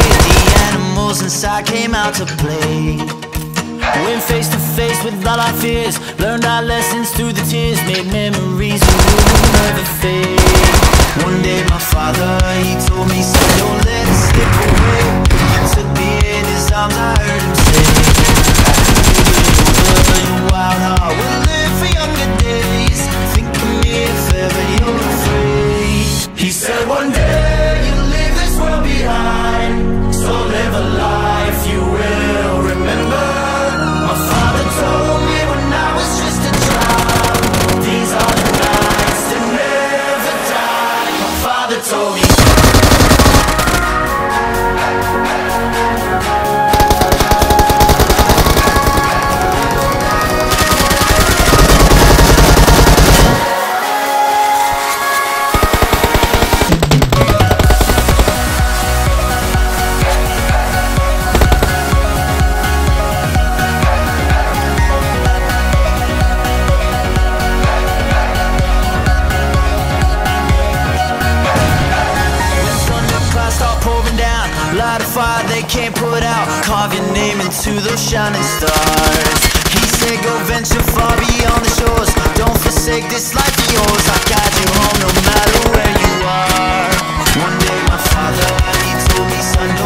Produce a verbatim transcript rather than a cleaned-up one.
The animals inside came out to play. Went face to face with all our fears, learned our lessons through the tears, made memories we will never fade. One day my father, he told me, son, don't let it slip away. He took me in his arms, I heard him say, after you get older, your wild heart will live for younger days. Think of me if ever you're afraid. He said one day you'll leave this world behind, so live a life you will remember. My father told me when I was just a child, these are the nights that never die. My father told me. Light a fire they can't put out, carve your name into those shining stars. He said go venture far beyond the shores, don't forsake this life of yours. I'll guide you home no matter where you are. One day my father, he told me, son,